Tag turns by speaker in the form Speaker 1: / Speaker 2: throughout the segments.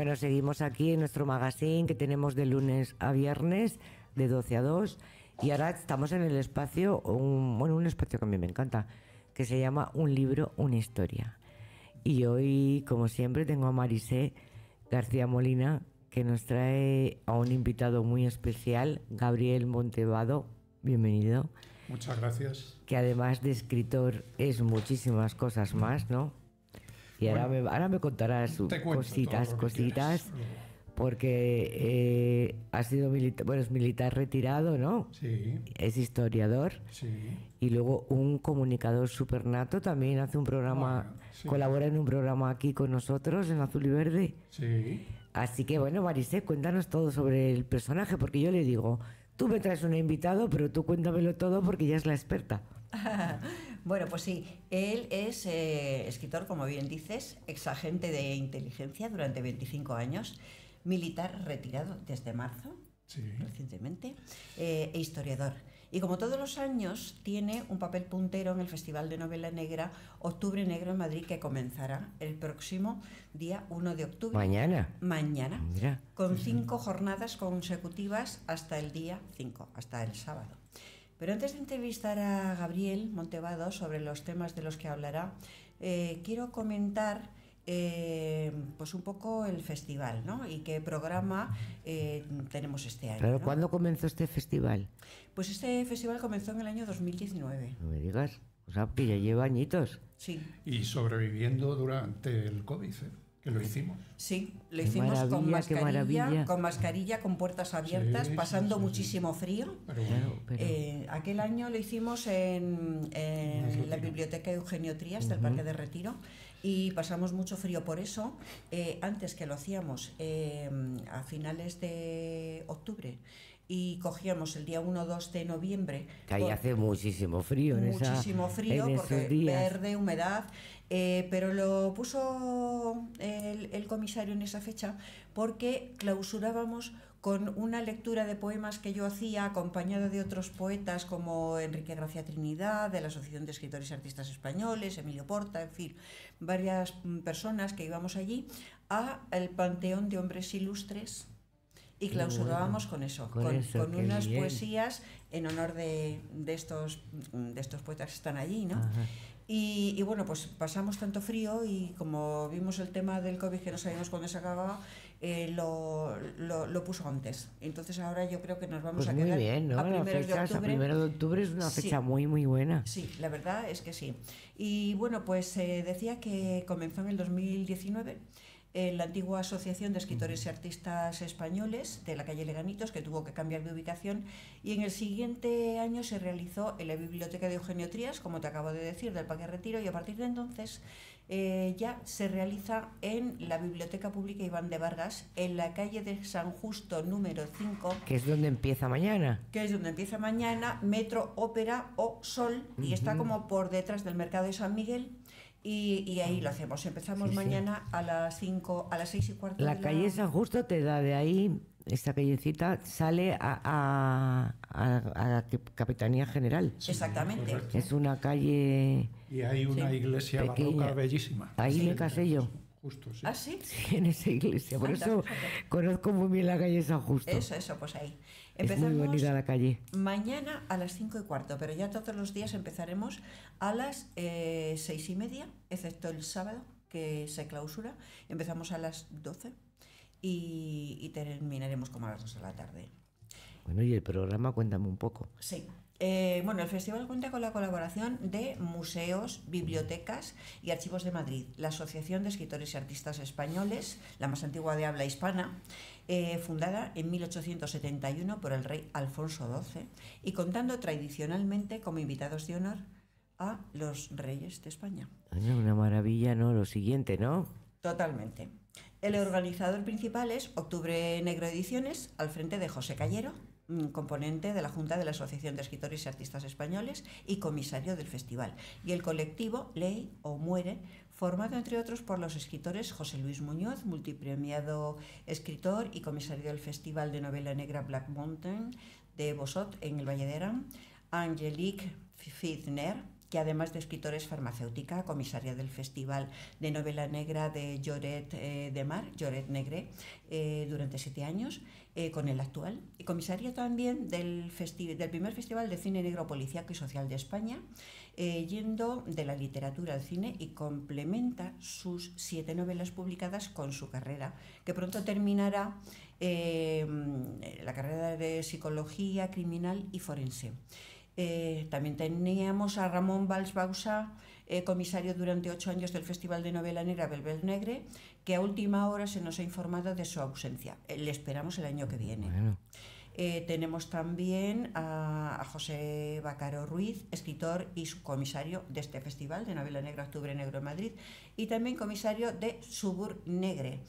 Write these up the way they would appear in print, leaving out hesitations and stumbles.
Speaker 1: Bueno, seguimos aquí en nuestro magazine que tenemos de lunes a viernes, de 12 a 2. Y ahora estamos en el espacio, un espacio que a mí me encanta, que se llama Un libro, una historia. Y hoy, como siempre, tengo a Marisé García Molina, que nos trae a un invitado muy especial, Gabriel Montevado. Bienvenido.
Speaker 2: Muchas gracias.
Speaker 1: Que además de escritor es muchísimas cosas más, ¿no? Y bueno, ahora me contarás cositas, porque ha sido militar, bueno, es militar retirado, ¿no?
Speaker 2: Sí.
Speaker 1: Es historiador.
Speaker 2: Sí.
Speaker 1: Y luego un comunicador supernato, también hace un programa, sí, colabora en un programa aquí con nosotros, en Azul y Verde.
Speaker 2: Sí.
Speaker 1: Así que bueno, Marisé, cuéntanos todo sobre el personaje, porque yo le digo, tú me traes un invitado, pero tú cuéntamelo todo porque ya es la experta.
Speaker 3: Bueno, pues sí, él es escritor, como bien dices, exagente de inteligencia durante 25 años, militar retirado desde marzo, sí, recientemente, e historiador. Y como todos los años, tiene un papel puntero en el Festival de Novela Negra Octubre Negro en Madrid, que comenzará el próximo día 1 de octubre.
Speaker 1: Mañana.
Speaker 3: Mira. Con 5 jornadas consecutivas hasta el día 5, hasta el sábado. Pero antes de entrevistar a Gabriel Montevado sobre los temas de los que hablará, quiero comentar pues un poco el festival, ¿no? Y qué programa tenemos este año.
Speaker 1: Claro,
Speaker 3: ¿no?
Speaker 1: ¿Cuándo comenzó este festival?
Speaker 3: Pues este festival comenzó en el año 2019.
Speaker 1: No me digas, o sea, que ya lleva añitos.
Speaker 3: Sí.
Speaker 2: Y sobreviviendo durante el COVID, que lo hicimos.
Speaker 3: Sí, lo hicimos con mascarilla, con puertas abiertas, sí, pasando muchísimo frío. Pero... aquel año lo hicimos en la biblioteca Eugenio Trías del Parque de Retiro y pasamos mucho frío. Por eso, antes que lo hacíamos a finales de octubre y cogíamos el día 1-2 de noviembre.
Speaker 1: Que ahí hace muchísimo frío.
Speaker 3: Muchísimo frío, porque verde, humedad. Pero lo puso el comisario en esa fecha porque clausurábamos con una lectura de poemas que yo hacía acompañada de otros poetas como Enrique Gracia Trinidad, de la Asociación de Escritores y Artistas Españoles, Emilio Porta, en fin, varias personas que íbamos allí al Panteón de Hombres Ilustres. Y clausurábamos con eso, con unas poesías en honor de estos poetas que están allí, ¿no? Y bueno, pues pasamos tanto frío y como vimos el tema del COVID que no sabíamos cuándo se acababa, lo puso antes. Entonces ahora yo creo que nos vamos a quedar
Speaker 1: muy bien, ¿no?
Speaker 3: a primeros de octubre.
Speaker 1: A primero de octubre es una fecha muy, muy buena.
Speaker 3: Sí, la verdad es que sí. Y bueno, pues decía que comenzó en el 2019 la antigua Asociación de Escritores y Artistas Españoles de la calle Leganitos, que tuvo que cambiar de ubicación, y en el siguiente año se realizó en la biblioteca de Eugenio Trías, como te acabo de decir, del Parque Retiro, y a partir de entonces ya se realiza en la Biblioteca Pública Iván de Vargas, en la calle de San Justo número 5.
Speaker 1: Que es donde empieza mañana.
Speaker 3: Metro, Ópera o Sol, y está como por detrás del Mercado de San Miguel. Y ahí lo hacemos. Empezamos mañana a las 6:15.
Speaker 1: La calle San Justo te da de ahí, esta callecita sale a la Capitanía General.
Speaker 3: Exactamente.
Speaker 2: Correcto.
Speaker 1: Es una calle.
Speaker 2: Y hay una iglesia barroca bellísima.
Speaker 1: Ahí me casé yo.
Speaker 2: Justo, sí.
Speaker 3: ¿Ah, sí?
Speaker 1: Sí, en esa iglesia. Por eso conozco muy bien la calle San Justo.
Speaker 3: Eso, pues ahí.
Speaker 1: Empezamos es muy bonita la calle.
Speaker 3: Mañana a las 5:15, pero ya todos los días empezaremos a las 6:30, excepto el sábado, que se clausura. Empezamos a las 12 y terminaremos como a las 2 de la tarde.
Speaker 1: Bueno, y el programa, cuéntame un poco.
Speaker 3: Sí. Bueno, el festival cuenta con la colaboración de museos, bibliotecas y archivos de Madrid, la Asociación de Escritores y Artistas Españoles, la más antigua de habla hispana, fundada en 1871 por el rey Alfonso XII y contando tradicionalmente como invitados de honor a los reyes de España.
Speaker 1: Una maravilla, ¿no? Lo siguiente, ¿no?
Speaker 3: Totalmente. El organizador principal es Octubre Negro Ediciones, al frente de José Callero, componente de la Junta de la Asociación de Escritores y Artistas Españoles y comisario del festival. Y el colectivo Ley o Muere, formado entre otros por los escritores José Luis Muñoz, multipremiado escritor y comisario del Festival de Novela Negra Black Mountain de Bosot en el Valle de Arán, Angelique Fitner, que además de escritora es farmacéutica, comisaria del Festival de Novela Negra de Lloret de Mar, Lloret Negre, durante 7 años, con el actual, y comisaria también del primer Festival de Cine Negro Policíaco y Social de España, yendo de la literatura al cine, y complementa sus 7 novelas publicadas con su carrera, que pronto terminará la carrera de psicología criminal y forense. También teníamos a Ramón Valls Bausa, comisario durante 8 años del Festival de Novela Negra Belbel Negre, que a última hora se nos ha informado de su ausencia. Le esperamos el año que viene. Bueno. Tenemos también a José Bacaro Ruiz, escritor y subcomisario de este Festival de Novela Negra Octubre Negro en Madrid, y también comisario de Subur Negre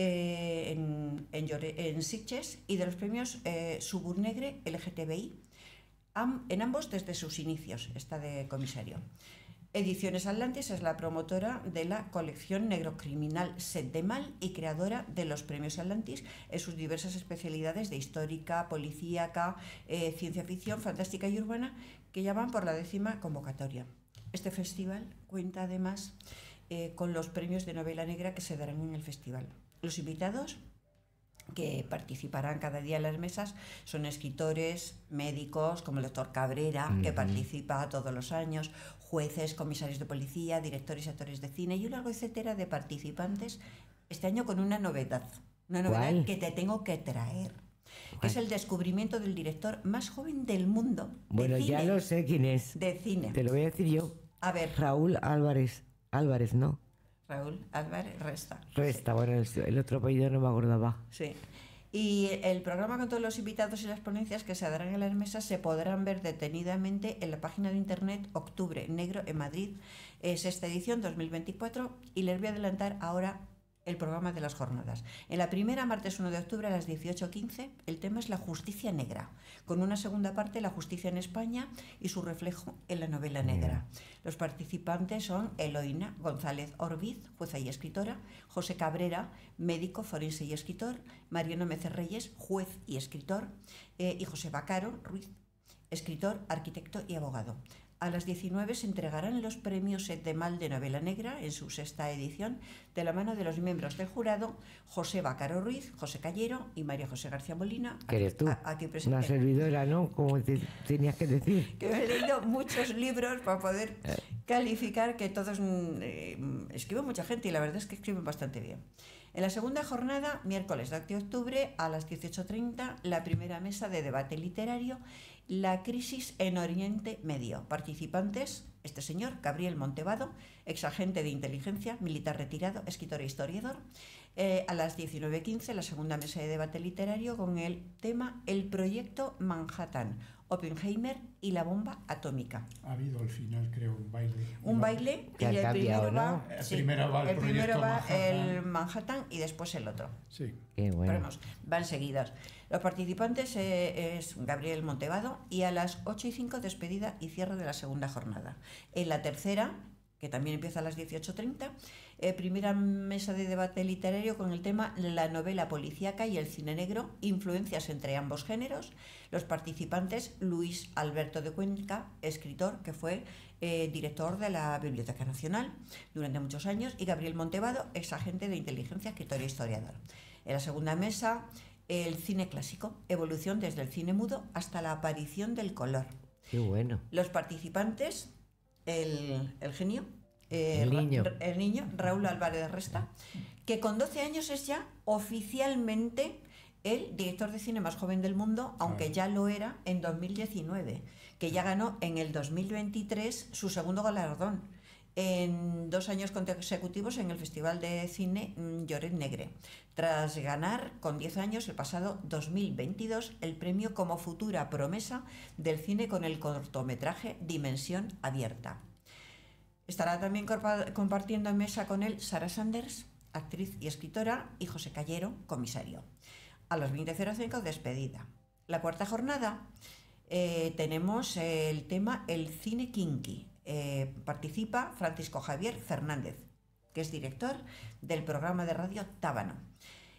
Speaker 3: en Sitges, y de los premios Subur Negre LGTBI, en ambos desde sus inicios está de comisario. Ediciones Atlantis es la promotora de la colección Negrocriminal Set de Mal y creadora de los premios Atlantis en sus diversas especialidades de histórica, policíaca, ciencia ficción, fantástica y urbana, que ya van por la 10ª convocatoria. Este festival cuenta además con los premios de novela negra que se darán en el festival. Los invitados que participarán cada día en las mesas son escritores, médicos, como el doctor Cabrera, que participa todos los años, jueces, comisarios de policía, directores y actores de cine, y un largo etcétera de participantes, este año con una novedad que te tengo que traer, que es el descubrimiento del director más joven del mundo.
Speaker 1: Bueno, cine, ya lo sé quién es.
Speaker 3: De cine.
Speaker 1: Te lo voy a decir yo.
Speaker 3: A ver.
Speaker 1: Raúl Álvarez, ¿no?
Speaker 3: Raúl Álvarez Resta.
Speaker 1: Resta, sí. Bueno, el otro apellido no me acordaba.
Speaker 3: Sí. Y el programa con todos los invitados y las ponencias que se darán en las mesas se podrán ver detenidamente en la página de internet Octubre Negro en Madrid, sexta edición 2024, y les voy a adelantar ahora el programa de las jornadas. En la primera, martes 1 de octubre a las 18:15, el tema es la justicia negra, con una segunda parte, la justicia en España y su reflejo en la novela negra. Los participantes son Eloína González Orbiz, jueza y escritora, José Cabrera, médico, forense y escritor, Mariano Mecer Reyes, juez y escritor, y José Bacaro Ruiz, escritor, arquitecto y abogado. A las 19 se entregarán los premios Set de Mal de novela negra en su sexta edición, de la mano de los miembros del jurado José Bacaro Ruiz, José Callero y María José García Molina.
Speaker 1: ¿Qué eres tú?
Speaker 3: Aquí presente.
Speaker 1: Una servidora, ¿no? Como tenías que decir.
Speaker 3: Que he leído muchos libros para poder calificar, que todos escribe mucha gente, y la verdad es que escriben bastante bien. En la segunda jornada, miércoles 2 de octubre a las 18:30, la primera mesa de debate literario, La crisis en Oriente Medio. Participantes, este señor, Gabriel Montevado, exagente de inteligencia, militar retirado, escritor e historiador. A las 19:15, la segunda mesa de debate literario con el tema El proyecto Manhattan, Oppenheimer y la bomba atómica.
Speaker 2: Ha habido al final, creo, un baile.
Speaker 3: Un baile,
Speaker 1: y el primero va,
Speaker 2: el primero va
Speaker 3: el Manhattan y después el otro.
Speaker 2: Sí.
Speaker 1: Qué bueno.
Speaker 3: Pero vamos, van seguidas. Los participantes es Gabriel Montevado, y a las 8:05 despedida y cierre de la segunda jornada. En la tercera, que también empieza a las 18:30, primera mesa de debate literario con el tema La novela policíaca y el cine negro, influencias entre ambos géneros. Los participantes, Luis Alberto de Cuenca, escritor que fue director de la Biblioteca Nacional durante muchos años, y Gabriel Montevado, exagente de inteligencia, escritor e historiador. En la segunda mesa, el cine clásico, evolución desde el cine mudo hasta la aparición del color.
Speaker 1: Qué bueno.
Speaker 3: Los participantes, el genio,
Speaker 1: el
Speaker 3: niño Raúl Álvarez Resta, que con 12 años es ya oficialmente el director de cine más joven del mundo, aunque ya lo era en 2019, que ya ganó en el 2023 su segundo galardón, en 2 años consecutivos en el Festival de Cine Lloret Negre, tras ganar con 10 años el pasado 2022 el premio como futura promesa del cine con el cortometraje Dimensión Abierta. Estará también compartiendo mesa con él Sara Sanders, actriz y escritora, y José Callero, comisario. A las 20:05, despedida. La cuarta jornada tenemos el tema El cine kinky. Participa Francisco Javier Fernández, que es director del programa de radio Tábano.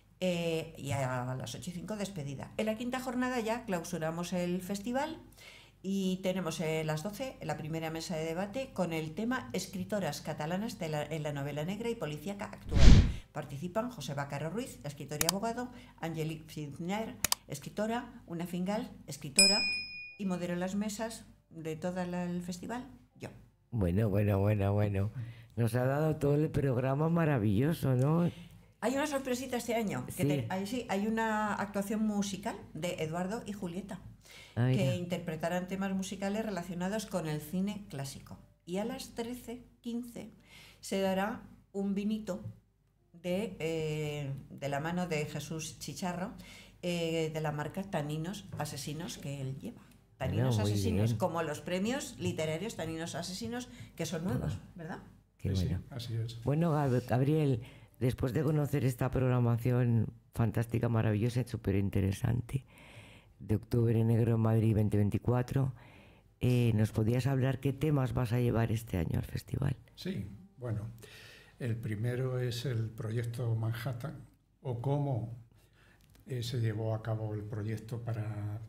Speaker 3: Y a las 8:05, despedida. En la quinta jornada ya clausuramos el festival, Y tenemos las 12 la primera mesa de debate con el tema escritoras catalanas en la novela negra y policíaca actual. Participan José Bácaro Ruiz, escritor y abogado, Angelique Fitner, escritora, Una Fingal, escritora, y modero las mesas de todo el festival, yo.
Speaker 1: Bueno. Nos ha dado todo el programa maravilloso, ¿no?
Speaker 3: Hay una sorpresita este año.
Speaker 1: Sí.
Speaker 3: Hay una actuación musical de Eduardo y Julieta, que interpretarán temas musicales relacionados con el cine clásico. Y a las 13:15 se dará un vinito de la mano de Jesús Chicharro, de la marca Taninos Asesinos, que él lleva. Taninos Asesinos, como los premios literarios Taninos Asesinos, que son nuevos, ¿verdad?
Speaker 1: Qué bueno.
Speaker 2: Sí, así es.
Speaker 1: Bueno, Gabriel, después de conocer esta programación fantástica, maravillosa y súper interesante de Octubre Negro en Madrid 2024, ¿nos podías hablar qué temas vas a llevar este año al festival?
Speaker 2: Sí, bueno, el primero es el proyecto Manhattan, o cómo se llevó a cabo el proyecto para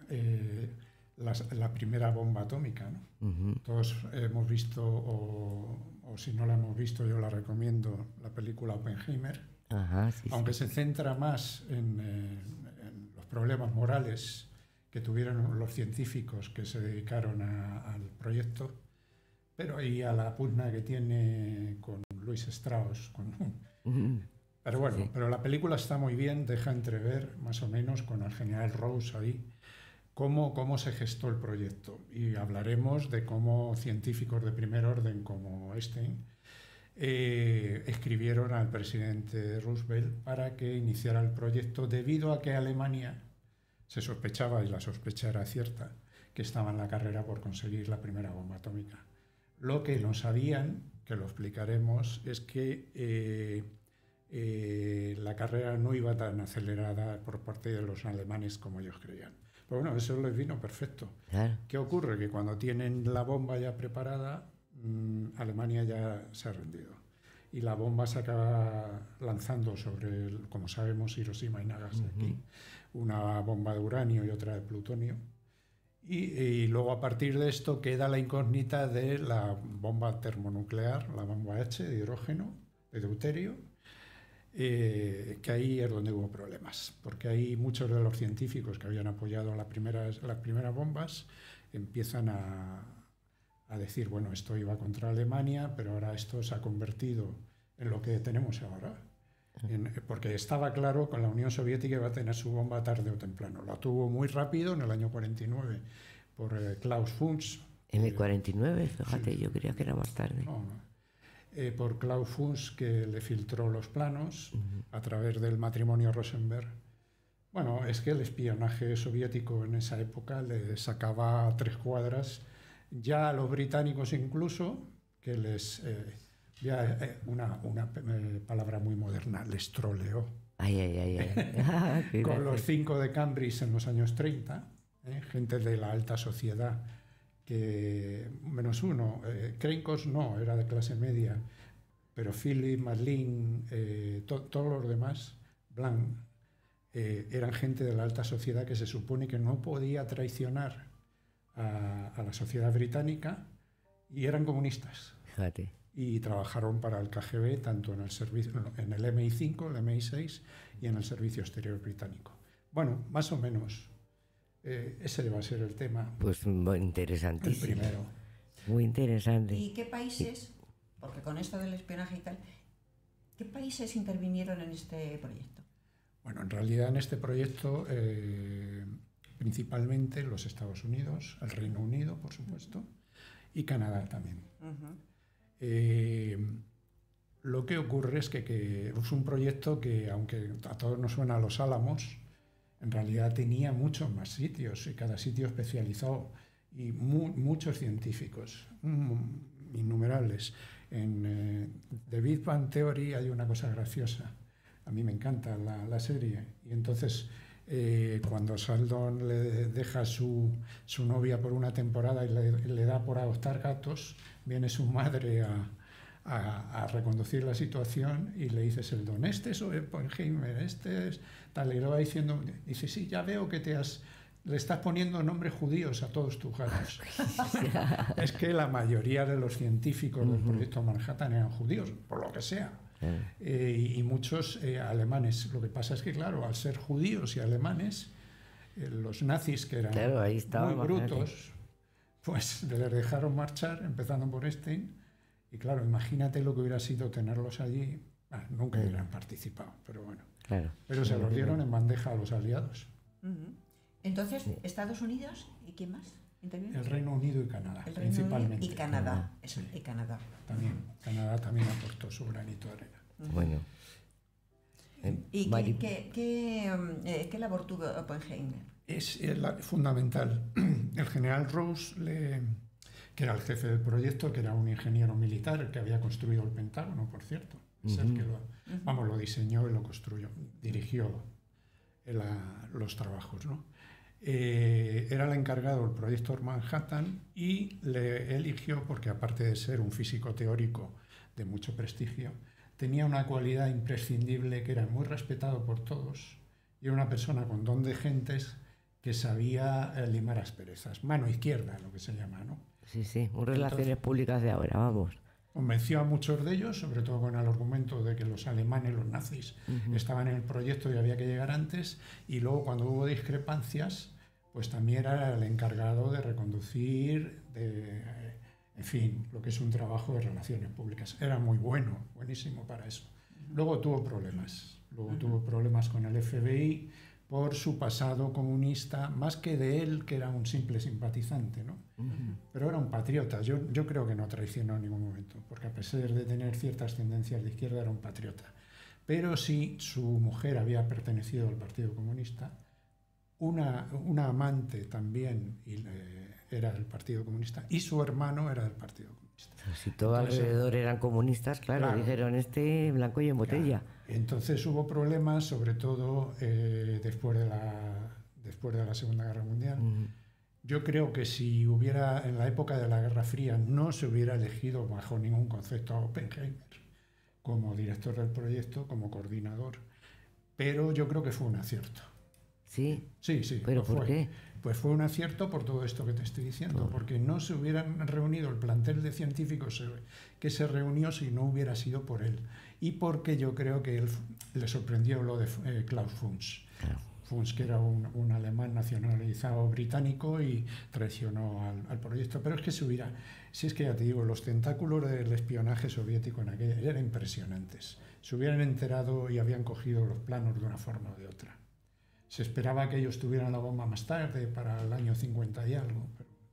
Speaker 2: la primera bomba atómica, ¿no?
Speaker 1: Uh-huh.
Speaker 2: Todos hemos visto, o si no la hemos visto, yo la recomiendo, la película Oppenheimer.
Speaker 1: Ajá, sí,
Speaker 2: aunque se centra más en los problemas morales que tuvieron los científicos que se dedicaron al proyecto, pero ahí a la pugna que tiene con Louis Strauss. Pero bueno, sí. Pero la película está muy bien, deja entrever más o menos con el general Rose ahí cómo se gestó el proyecto. Y hablaremos de cómo científicos de primer orden como Einstein escribieron al presidente Roosevelt para que iniciara el proyecto, debido a que Alemania se sospechaba, y la sospecha era cierta, que estaba en la carrera por conseguir la primera bomba atómica. Lo que no sabían, que lo explicaremos, es que la carrera no iba tan acelerada por parte de los alemanes como ellos creían. Pero bueno, eso les vino perfecto. ¿Qué ocurre? Que cuando tienen la bomba ya preparada, Alemania ya se ha rendido. Y la bomba se acaba lanzando sobre, como sabemos, Hiroshima y Nagasaki. Una bomba de uranio y otra de plutonio. Y luego a partir de esto queda la incógnita de la bomba termonuclear, la bomba H de hidrógeno, de deuterio, que ahí es donde hubo problemas, porque ahí muchos de los científicos que habían apoyado las primeras bombas empiezan a decir, bueno, esto iba contra Alemania, pero ahora esto se ha convertido en lo que tenemos ahora. Porque estaba claro que la Unión Soviética iba a tener su bomba tarde o temprano. La tuvo muy rápido en el año 49 por Klaus Fuchs.
Speaker 1: ¿En el 49? Fíjate, sí. Yo creía que era más tarde.
Speaker 2: No. Por Klaus Fuchs, que le filtró los planos a través del matrimonio Rosenberg. Bueno, es que el espionaje soviético en esa época le sacaba a 3 cuadras. Ya a los británicos incluso, que les... una palabra muy moderna, les troleó. Con los 5 de Cambridge en los años 30, gente de la alta sociedad, que menos uno, Krenkos no, era de clase media, pero Philip, Marlene, todos los demás, Blanc, eran gente de la alta sociedad que se supone que no podía traicionar a la sociedad británica, y eran comunistas.
Speaker 1: Fíjate.
Speaker 2: Y trabajaron para el KGB tanto en el servicio, en el MI5, el MI6 y en el servicio exterior británico. Bueno, más o menos ese va a ser el tema.
Speaker 1: Pues muy interesantísimo.
Speaker 2: El primero.
Speaker 1: Muy interesante.
Speaker 3: ¿Y qué países, porque con esto del espionaje y tal, qué países intervinieron en este proyecto?
Speaker 2: Bueno, en realidad en este proyecto principalmente los Estados Unidos, el Reino Unido, por supuesto, y Canadá también. Lo que ocurre es que es un proyecto que, aunque a todos nos suena a Los Álamos, en realidad tenía muchos más sitios, y cada sitio especializado, y muchos científicos, innumerables. En The Big Bang Theory hay una cosa graciosa, a mí me encanta la serie, y entonces cuando Sheldon le deja su novia por una temporada y le da por adoptar gatos, viene su madre a reconducir la situación y le dice Sheldon, este es Oppenheimer, este es tal, y le va diciendo, dice, sí, ya veo que te has le estás poniendo nombres judíos a todos tus gatos. Es que la mayoría de los científicos del proyecto Manhattan eran judíos, por lo que sea. Y muchos alemanes. Lo que pasa es que, claro, al ser judíos y alemanes, los nazis, que eran muy brutos, pues les dejaron marchar, empezando por Stein. Y claro, imagínate lo que hubiera sido tenerlos allí. Nunca hubieran participado, pero bueno.
Speaker 1: Claro.
Speaker 2: Pero se los dieron en bandeja a los aliados.
Speaker 3: Entonces, Estados Unidos y ¿quién más interviene?
Speaker 2: El Reino Unido y Canadá, principalmente.
Speaker 3: Y Canadá, eso, y Canadá.
Speaker 2: También, Canadá también aportó su granito de arena.
Speaker 1: Bueno.
Speaker 3: ¿Y qué labor tuvo Oppenheimer?
Speaker 2: Es fundamental. El general Rose, que era el jefe del proyecto, que era un ingeniero militar que había construido el Pentágono, por cierto. Es el que lo diseñó y lo construyó, dirigió los trabajos, ¿no? Era el encargado del proyecto Manhattan y le eligió porque, aparte de ser un físico teórico de mucho prestigio, tenía una cualidad imprescindible, que era muy respetado por todos y era una persona con don de gentes que sabía limar asperezas. Mano izquierda, lo que se llama, ¿no?
Speaker 1: Sí, sí, relaciones públicas de ahora, vamos.
Speaker 2: Convenció a muchos de ellos, sobre todo con el argumento de que los alemanes, los nazis, estaban en el proyecto y había que llegar antes, y luego, cuando hubo discrepancias, pues también era el encargado de reconducir, en fin, lo que es un trabajo de relaciones públicas. Era muy bueno, buenísimo para eso. Luego tuvo problemas con el FBI por su pasado comunista, más que de él, que era un simple simpatizante, ¿no? Pero era un patriota. Yo creo que no traicionó en ningún momento, porque a pesar de tener ciertas tendencias de izquierda, era un patriota. Pero sí, su mujer había pertenecido al Partido Comunista, una amante también era del Partido Comunista, y su hermano era del Partido Comunista.
Speaker 1: Si todo alrededor eran comunistas, claro, dijeron blanco y en botella.
Speaker 2: Claro. Entonces hubo problemas, sobre todo después de la Segunda Guerra Mundial. Yo creo que si hubiera, en la época de la Guerra Fría, no se hubiera elegido bajo ningún concepto a Oppenheimer como director del proyecto, como coordinador, pero yo creo que fue un acierto.
Speaker 1: ¿Sí?
Speaker 2: Sí.
Speaker 1: ¿Pero por qué?
Speaker 2: Pues fue un acierto por todo esto que te estoy diciendo, porque no se hubieran reunido el plantel de científicos que se reunió si no hubiera sido por él. Y porque yo creo que le sorprendió lo de Klaus Fuchs.
Speaker 1: Claro.
Speaker 2: Fuchs, que era un alemán nacionalizado británico y traicionó al proyecto. Pero es que si es que ya te digo, los tentáculos del espionaje soviético en aquella eran impresionantes. Se hubieran enterado y habían cogido los planos de una forma o de otra. Se esperaba que ellos tuvieran la bomba más tarde, para el año 50 y algo.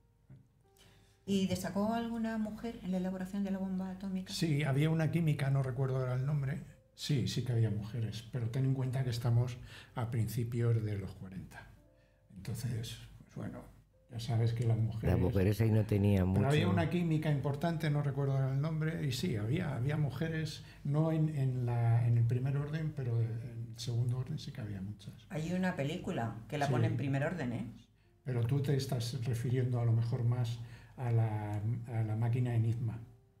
Speaker 3: ¿Y destacó alguna mujer en la elaboración de la bomba atómica?
Speaker 2: Sí, había una química, no recuerdo ahora el nombre. Sí que había mujeres, pero ten en cuenta que estamos a principios de los 40. Entonces, pues bueno, ya sabes que las mujeres
Speaker 1: ahí no tenían mucho.
Speaker 2: Pero había una química importante, no recuerdo ahora el nombre, y sí, había mujeres, no en el primer orden, pero en el segundo orden sí que había muchas.
Speaker 3: Hay una película que la pone en primer orden, ¿eh?
Speaker 2: Pero tú te estás refiriendo a lo mejor más a la máquina Enigma.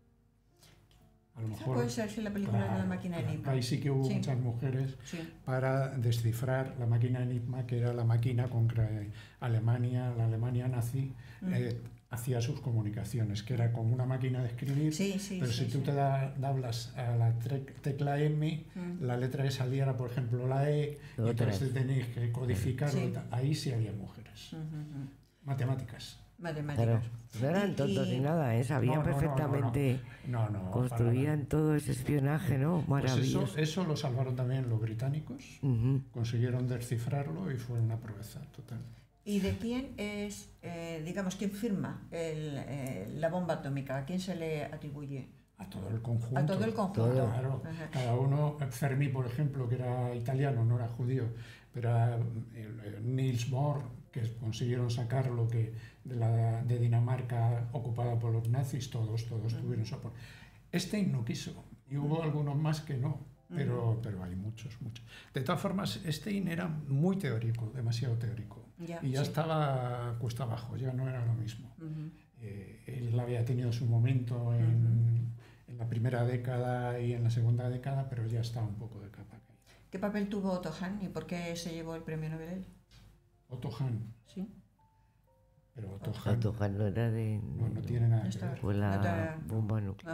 Speaker 2: A lo mejor
Speaker 3: puede ser la película de la máquina Enigma.
Speaker 2: Ahí sí que hubo muchas mujeres para descifrar la máquina Enigma, que era la máquina con que la Alemania nazi hacía sus comunicaciones, que era como una máquina de escribir, pero si tú te dablas a la tecla M, la letra que salía era, por ejemplo, la E, y entonces tenéis que codificarlo. Ahí sí había mujeres. Matemáticas.
Speaker 1: Claro, no eran tontos ni nada, sabían perfectamente, construían todo ese espionaje, ¿no? Maravilloso.
Speaker 2: Pues eso lo salvaron también los británicos, consiguieron descifrarlo y fue una proeza total.
Speaker 3: ¿Y de quién es, quién firma la bomba atómica? ¿A quién se le atribuye?
Speaker 2: A todo el conjunto.
Speaker 3: A todo el conjunto.
Speaker 2: Claro. Cada uno, Fermi, por ejemplo, que era italiano, no era judío, pero era Niels Bohr, que consiguieron sacarlo de Dinamarca ocupada por los nazis, todos tuvieron su apoyo. Stein no quiso, y hubo algunos más que no, pero hay muchos. De todas formas, Stein era muy teórico, demasiado teórico, y ya estaba cuesta abajo, ya no era lo mismo. Él había tenido su momento en la primera década y en la segunda década, pero ya estaba un poco de capa caída.
Speaker 3: ¿Qué papel tuvo Otto Hahn y por qué se llevó el premio Nobel?
Speaker 2: Otto Hahn.
Speaker 3: Sí.
Speaker 2: Pero
Speaker 1: Otto Hahn no era de...
Speaker 2: No tiene nada que ver.
Speaker 1: Fue la bomba nuclear.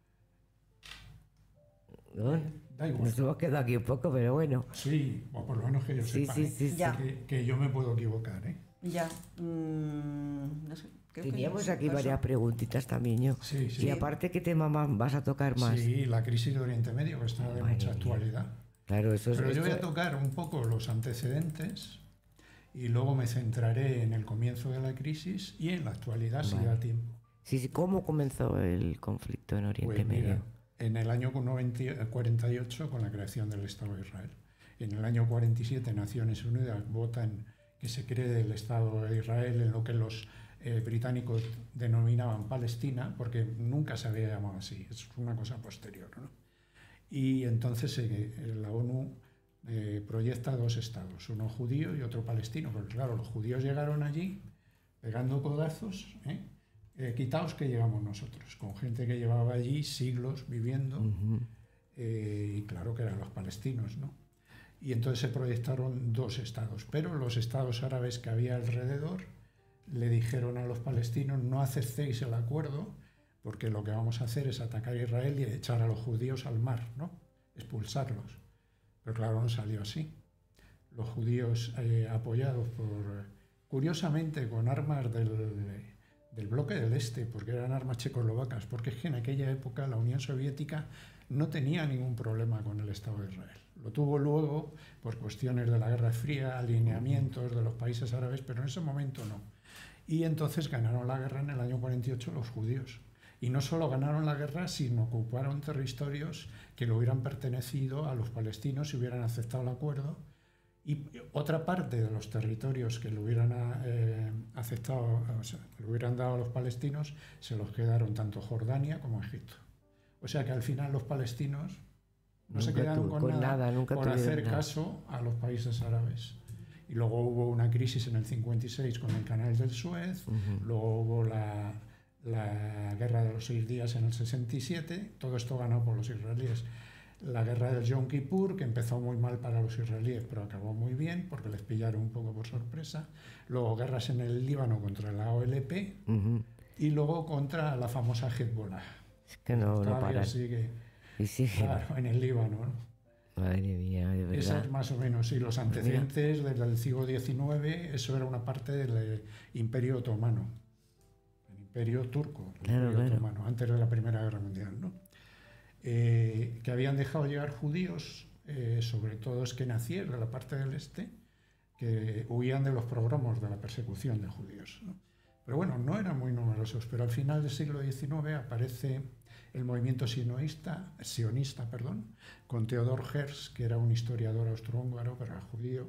Speaker 1: ¿No?
Speaker 2: Da igual.
Speaker 1: Nos hemos quedado aquí un poco, pero bueno.
Speaker 2: Sí, o por lo menos que yo sepa.
Speaker 1: Sí.
Speaker 2: Que yo me puedo equivocar, ¿eh?
Speaker 3: Ya. No sé.
Speaker 1: Teníamos aquí varias preguntitas también, yo.
Speaker 2: Sí.
Speaker 1: Y aparte, ¿qué tema vas a tocar más?
Speaker 2: Sí, la crisis de Oriente Medio, que está de mucha actualidad.
Speaker 1: Claro, eso es...
Speaker 2: Pero yo voy a tocar un poco los antecedentes y luego me centraré en el comienzo de la crisis y en la actualidad, si da tiempo.
Speaker 1: Sí, ¿cómo comenzó el conflicto en Oriente Medio?
Speaker 2: Mira, en el año 48, con la creación del Estado de Israel. En el año 47, Naciones Unidas votan que se cree el Estado de Israel en lo que los británicos denominaban Palestina, porque nunca se había llamado así, es una cosa posterior, ¿no? Y entonces la ONU proyecta dos estados, uno judío y otro palestino, porque claro, los judíos llegaron allí pegando codazos, quitaos que llevamos nosotros, con gente que llevaba allí siglos viviendo, y claro que eran los palestinos, ¿no? Y entonces se proyectaron dos estados, pero los estados árabes que había alrededor le dijeron a los palestinos: no aceptéis el acuerdo, porque lo que vamos a hacer es atacar a Israel y echar a los judíos al mar, ¿no? Expulsarlos. Pero claro, no salió así. Los judíos, apoyados curiosamente con armas del bloque del Este, porque eran armas checoslovacas, porque es que en aquella época la Unión Soviética no tenía ningún problema con el Estado de Israel. Lo tuvo luego por cuestiones de la Guerra Fría, alineamientos de los países árabes, pero en ese momento no. Y entonces ganaron la guerra en el año 48 los judíos. Y no solo ganaron la guerra, sino ocuparon territorios que le hubieran pertenecido a los palestinos si hubieran aceptado el acuerdo. Y otra parte de los territorios que le hubieran aceptado, o sea, que le hubieran dado a los palestinos, se los quedaron tanto Jordania como Egipto. O sea que al final los palestinos no se quedaron con nada por hacer caso a los países árabes. Y luego hubo una crisis en el 56 con el canal del Suez, luego hubo la guerra de los 6 días en el 67, todo esto ganado por los israelíes. La guerra del Yom Kippur, que empezó muy mal para los israelíes, pero acabó muy bien, porque les pillaron un poco por sorpresa. Luego guerras en el Líbano contra la OLP, y luego contra la famosa Hezbollah.
Speaker 1: Es que no paran.
Speaker 2: Sigue,
Speaker 1: y sigue.
Speaker 2: Claro, en el Líbano, ¿no?
Speaker 1: Madre mía, de verdad.
Speaker 2: Esa es más o menos, y los antecedentes desde el siglo XIX, eso era una parte del Imperio Otomano, el Imperio Turco, Otomano, antes de la Primera Guerra Mundial, ¿no? Que habían dejado llegar judíos, sobre todo esquenacíes de la parte del este, que huían de los progromos de la persecución de judíos, ¿no? Pero bueno, no eran muy numerosos, pero al final del siglo XIX aparece el movimiento sionista, con Theodor Herzl, que era un historiador austrohúngaro, pero era judío,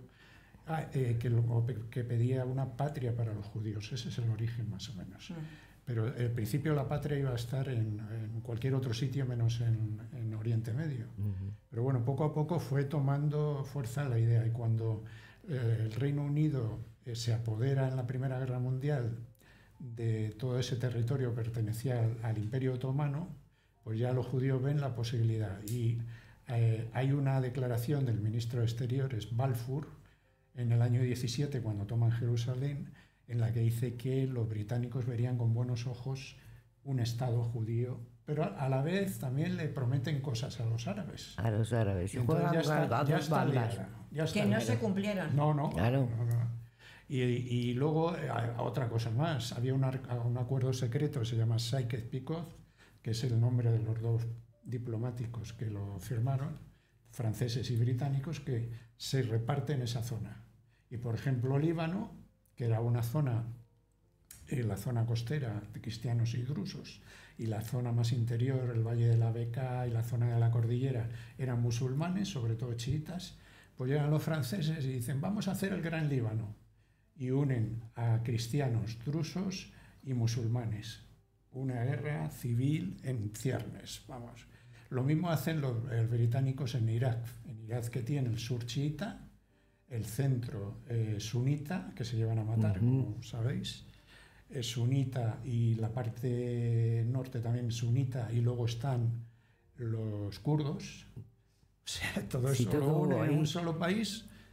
Speaker 2: que pedía una patria para los judíos. Ese es el origen más o menos. Pero al principio la patria iba a estar en cualquier otro sitio menos en Oriente Medio. Pero bueno, poco a poco fue tomando fuerza la idea, y cuando el Reino Unido se apodera en la Primera Guerra Mundial de todo ese territorio que pertenecía al Imperio Otomano, pues ya los judíos ven la posibilidad. Y hay una declaración del ministro de Exteriores, Balfour, en el año 17, cuando toman Jerusalén, en la que dice que los británicos verían con buenos ojos un Estado judío, pero a la vez también le prometen cosas a los árabes.
Speaker 1: A los árabes.
Speaker 2: Y entonces ya está
Speaker 3: que no se cumplieran.
Speaker 2: No.
Speaker 1: Claro.
Speaker 2: No. Y luego, otra cosa más, había un acuerdo secreto que se llama Sykes-Picot, que es el nombre de los dos diplomáticos que lo firmaron, franceses y británicos, que se reparten esa zona. Y por ejemplo, Líbano, que era una zona, la zona costera de cristianos y drusos, y la zona más interior, el Valle de la Bekaa y la zona de la cordillera, eran musulmanes, sobre todo chiitas, pues llegan los franceses y dicen: vamos a hacer el Gran Líbano, y unen a cristianos, drusos y musulmanes. Una guerra civil en ciernes, vamos. Lo mismo hacen los británicos en Irak. En Irak, que tiene el sur chiita, el centro sunita, que se llevan a matar, como sabéis, es sunita, y la parte norte también sunita, y luego están los kurdos. O sea, todo eso lo unen en un solo país,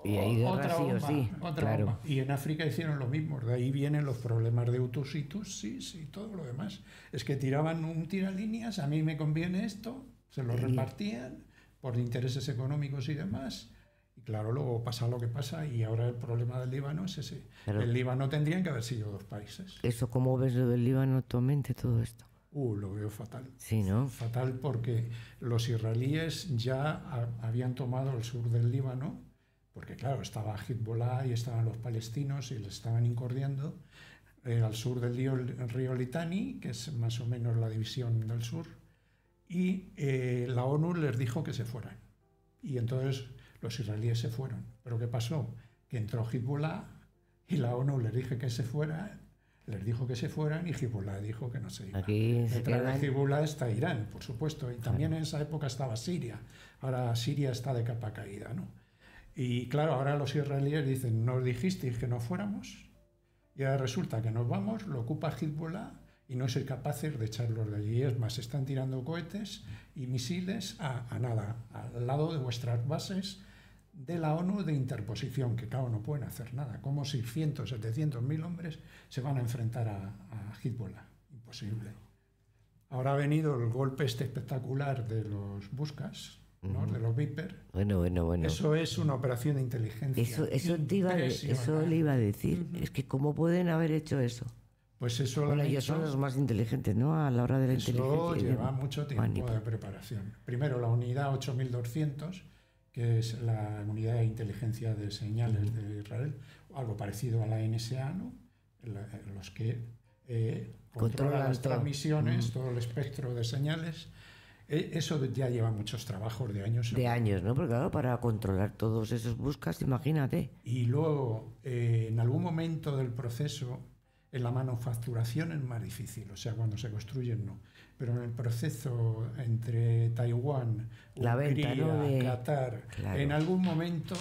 Speaker 1: Y hay guerra sí o sí, claro.
Speaker 2: Bomba. Y en África hicieron lo mismo. De ahí vienen los problemas de Hutus y Tutsis y todo lo demás. Es que tiraban un tiralíneas, a mí me conviene esto, se lo repartían por intereses económicos y demás. Y claro, luego pasa lo que pasa y ahora el problema del Líbano es ese. Pero el Líbano tendrían que haber sido 2 países.
Speaker 1: ¿Eso cómo ves lo del Líbano actualmente, todo esto?
Speaker 2: Lo veo fatal.
Speaker 1: Sí, ¿no?
Speaker 2: Fatal porque los israelíes ya habían tomado el sur del Líbano, porque claro, estaba Hezbollah y estaban los palestinos y les estaban incordiando al sur del río Litani, que es más o menos la división del sur, y la ONU les dijo que se fueran. Y entonces los israelíes se fueron. ¿Pero qué pasó? Que entró Hezbollah y la ONU les dijo que se fueran y Hezbollah dijo que no se iba. Detrás de Hezbollah está Irán, por supuesto, y también en esa época estaba Siria. Ahora Siria está de capa caída, ¿no? Y claro, ahora los israelíes dicen, nos dijisteis que no fuéramos, y ahora resulta que nos vamos, lo ocupa Hezbollah y no sois capaces de echarlos de allí. Es más, están tirando cohetes y misiles a nada, al lado de vuestras bases de la ONU de interposición, que claro, no pueden hacer nada. ¿Cómo 600, 700 mil hombres se van a enfrentar a Hezbollah? Imposible. Ahora ha venido el golpe espectacular de los Buscas, ¿no? De los Viper.
Speaker 1: Bueno.
Speaker 2: Eso es una operación de inteligencia.
Speaker 1: Eso le iba a decir. Es que ¿cómo pueden haber hecho eso?
Speaker 2: Pues eso
Speaker 1: bueno, ellos son los más inteligentes, ¿no? A la hora de la inteligencia.
Speaker 2: Eso lleva mucho tiempo de preparación. Primero la unidad 8200, que es la unidad de inteligencia de señales de Israel, algo parecido a la NSA, ¿no? Los que controlan las transmisiones, todo el espectro de señales. Eso ya lleva muchos trabajos de años.
Speaker 1: De años, ¿no? Porque claro, para controlar todos esos buscas, imagínate.
Speaker 2: Y luego, en algún momento del proceso, en la manufacturación es más difícil, o sea, cuando se construyen no. Pero en el proceso entre Taiwán, Hungría, Qatar, claro, en algún momento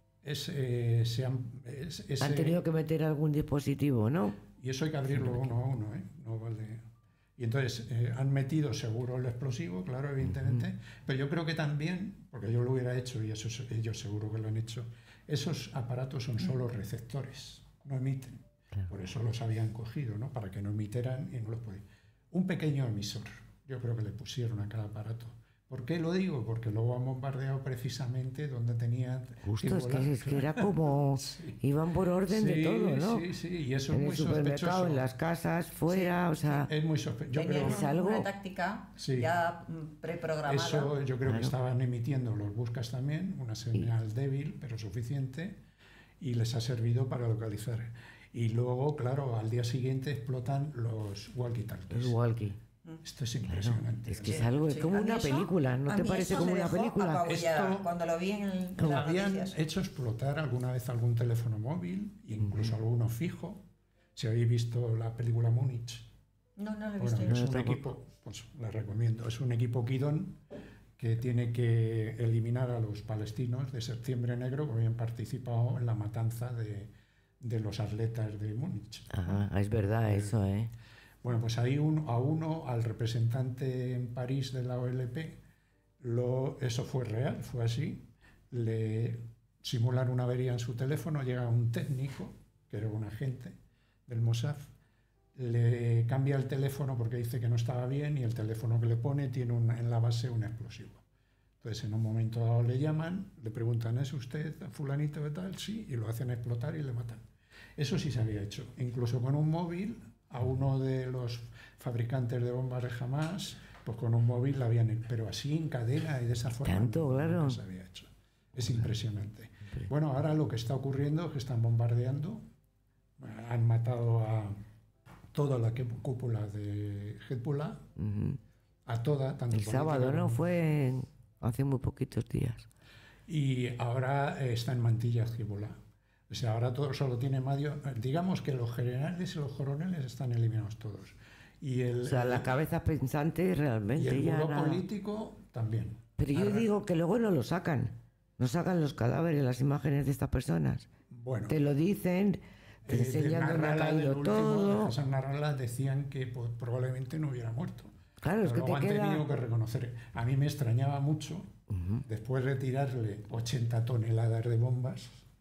Speaker 1: han tenido que meter algún dispositivo, ¿no?
Speaker 2: Y eso hay que abrirlo uno a uno, ¿eh? No vale. Y entonces han metido seguro el explosivo, claro, evidentemente, pero yo creo que también, porque yo lo hubiera hecho y eso ellos seguro que lo han hecho, esos aparatos son solo receptores, no emiten. Claro. Por eso los habían cogido, ¿no? Para que no emitieran y no los podían. Un pequeño emisor, yo creo que le pusieron a cada aparato. ¿Por qué lo digo? Porque luego han bombardeado precisamente donde tenían...
Speaker 1: Justo, es que era como... sí. Iban por orden de todo, ¿no?
Speaker 2: Sí, y eso
Speaker 1: en
Speaker 2: es muy sospechoso. En el supermercado,
Speaker 1: en las casas, fuera, o sea...
Speaker 2: Es muy sospechoso.
Speaker 3: Tenían una táctica ya preprogramada.
Speaker 2: Eso yo creo que estaban emitiendo los buscas también, una señal débil, pero suficiente, y les ha servido para localizar. Y luego, claro, al día siguiente explotan los walkie-talkies.
Speaker 1: Los walkie.
Speaker 2: Esto es impresionante.
Speaker 1: Claro, es que es algo, es como una película, ¿no te parece como una película?
Speaker 2: Esto,
Speaker 3: cuando lo vi en
Speaker 2: habían hecho explotar alguna vez algún teléfono móvil, incluso alguno fijo. Si habéis visto la película Múnich.
Speaker 3: No lo he visto.
Speaker 2: Bueno, es un equipo, pues la recomiendo, es un equipo Kidon que tiene que eliminar a los palestinos de Septiembre Negro que habían participado en la matanza de los atletas de Múnich.
Speaker 1: Ajá, es verdad eso, ¿eh?
Speaker 2: Bueno, pues ahí al representante en París de la OLP, eso fue real, fue así, le simularon una avería en su teléfono, llega un técnico, que era un agente del Mossad, le cambia el teléfono porque dice que no estaba bien y el teléfono que le pone tiene en la base un explosivo. Entonces en un momento dado le llaman, le preguntan, ¿es usted fulanito de tal? Sí, y lo hacen explotar y le matan. Eso sí se había hecho, incluso con un móvil. A uno de los fabricantes de bombas de Hamas, pues con un móvil la habían hecho, pero así en cadena y de esa forma.
Speaker 1: Tanto, claro.
Speaker 2: Se había hecho. Es impresionante. Bueno, ahora lo que está ocurriendo es que están bombardeando, han matado a toda la cúpula de Hezbollah, a toda, tanto
Speaker 1: el sábado, ¿no? Fue hace muy poquitos días.
Speaker 2: Y ahora está en mantilla Hezbollah. O sea, ahora todo solo tiene medio... Digamos que los generales y los coroneles están eliminados todos. Y
Speaker 1: la cabeza pensante realmente...
Speaker 2: Y el muro político también.
Speaker 1: Pero yo digo que luego no lo sacan. No sacan los cadáveres, las imágenes de estas personas.
Speaker 2: Bueno.
Speaker 1: Te lo dicen, te enseñan dónde ha caído todo.
Speaker 2: Hassan Nasrallah decían que probablemente no hubiera muerto.
Speaker 1: Claro,
Speaker 2: pero
Speaker 1: es que
Speaker 2: luego
Speaker 1: te
Speaker 2: han tenido que reconocer. A mí me extrañaba mucho, después de tirarle 80 toneladas de bombas,